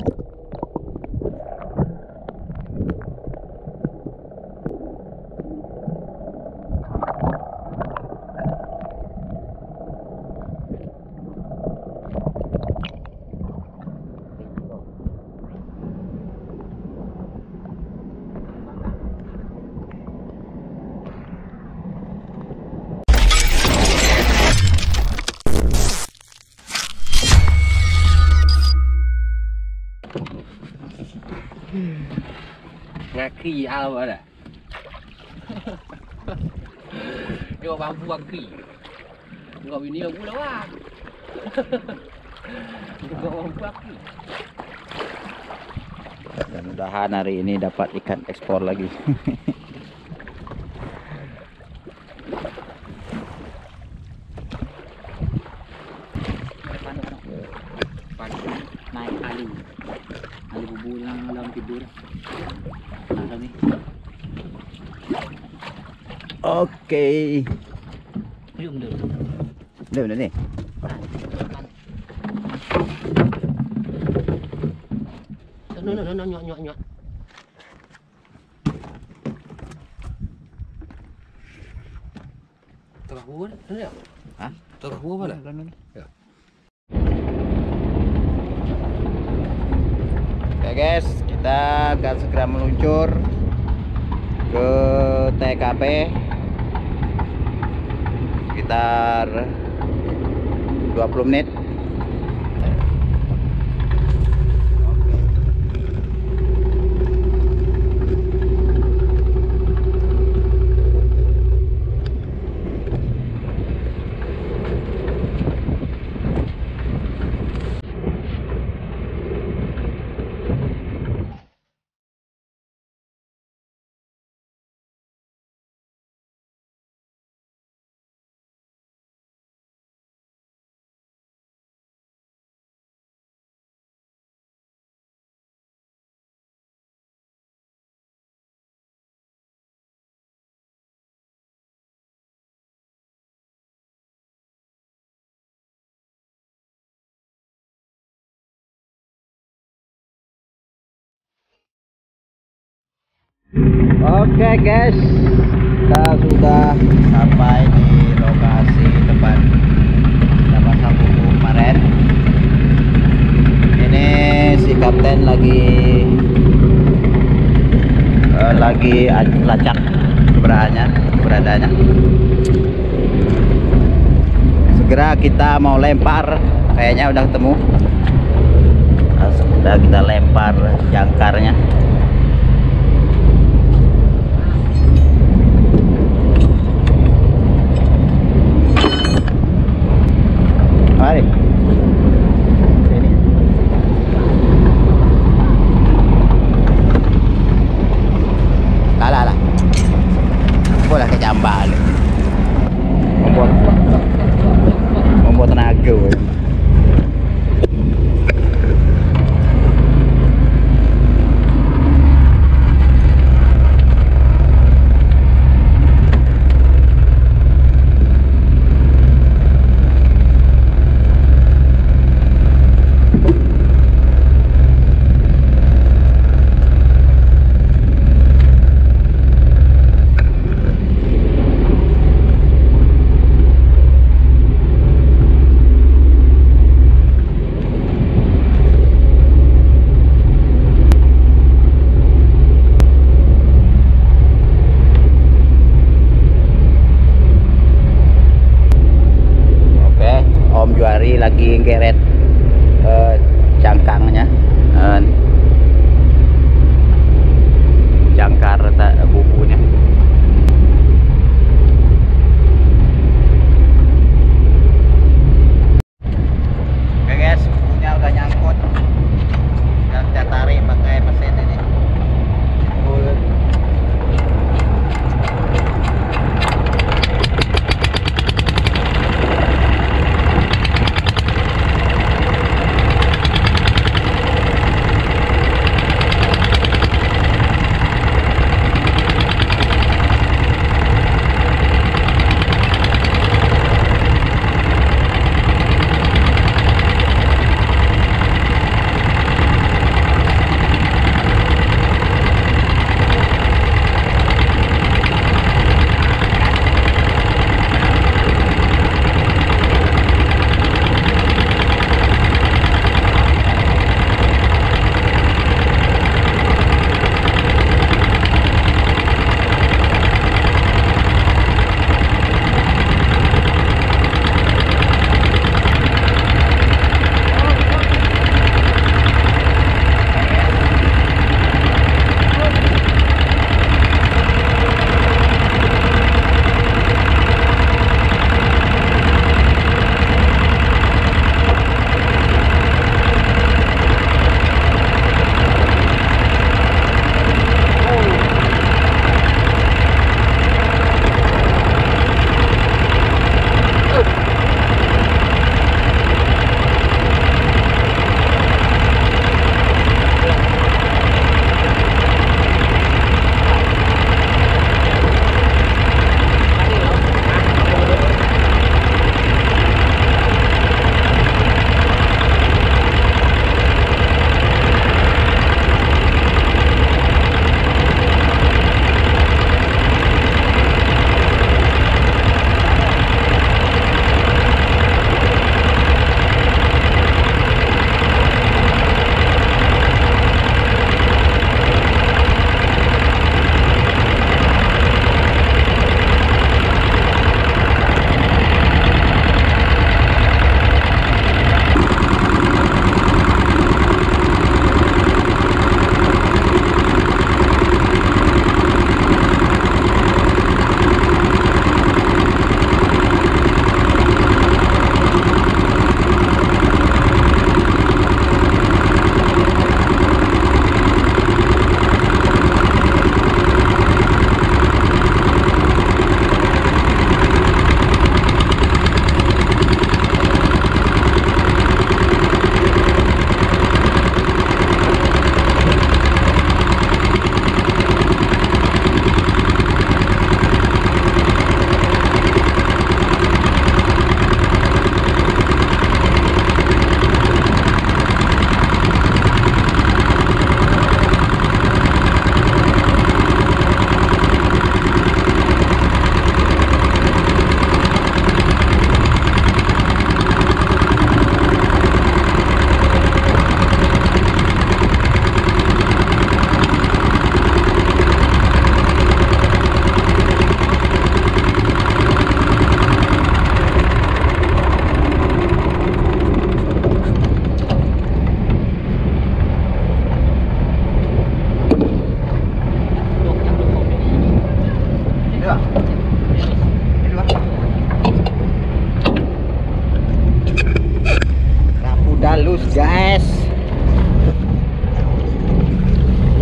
Ngaki apa dah? Dia bambu ngaki. Enggak ini yang pula wah. Enggak bambu ngaki. Mudah-mudahan hari ini dapat ikan ekspor lagi. Naik kali bubu yang dalam tidur. Ada nih. Oke. Belum Udah nih. No, nyok. Tengah buah ada ya? Hah? Tengah buah mana? Ya. Oke guys, kita akan segera meluncur ke TKP sekitar 20 menit. Oke guys, kita sudah sampai di lokasi tempat kita pasang buku kemarin. Ini si kapten lagi lacak keberadaannya. Segera kita mau lempar, kayaknya udah ketemu. Sudah kita lempar jangkarnya. Mari. Ini. Lah. Boleh ke jambal. Membuat tenaga. Lagi geret cangkangnya, jangkar bukunya. Oke guys, bukunya udah nyangkut, dan kita tarik pakai mesin ini.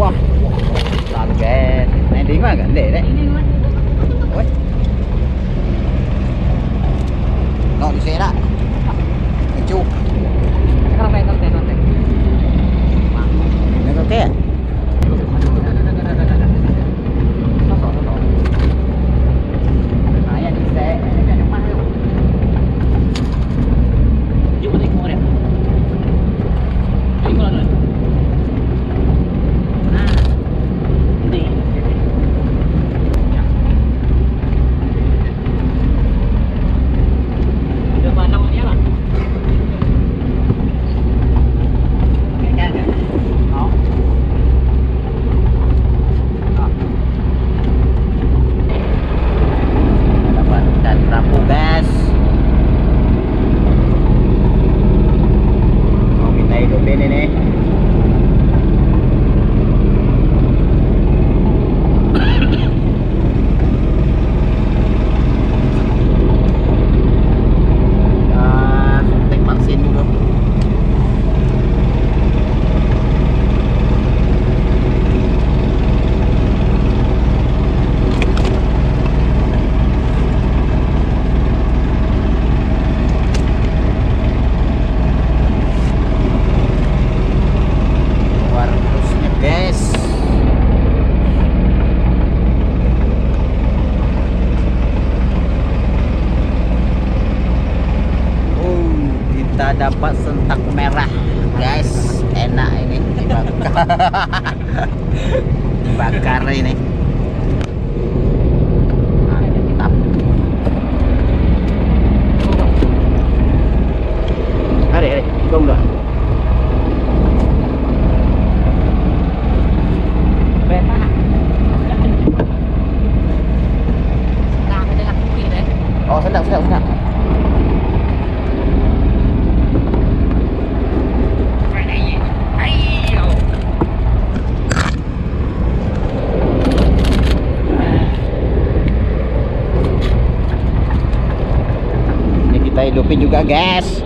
Wah, lalu guys. Nah, di mana kan deh? Woi. No di sini lah. Kecu. Kontek. Ini oke ya? Dapat sentak merah guys, enak ini dibakar. Dibakar ini. Mantap. Hari gong dah. Oh, sedap. Kita hidupin juga guys.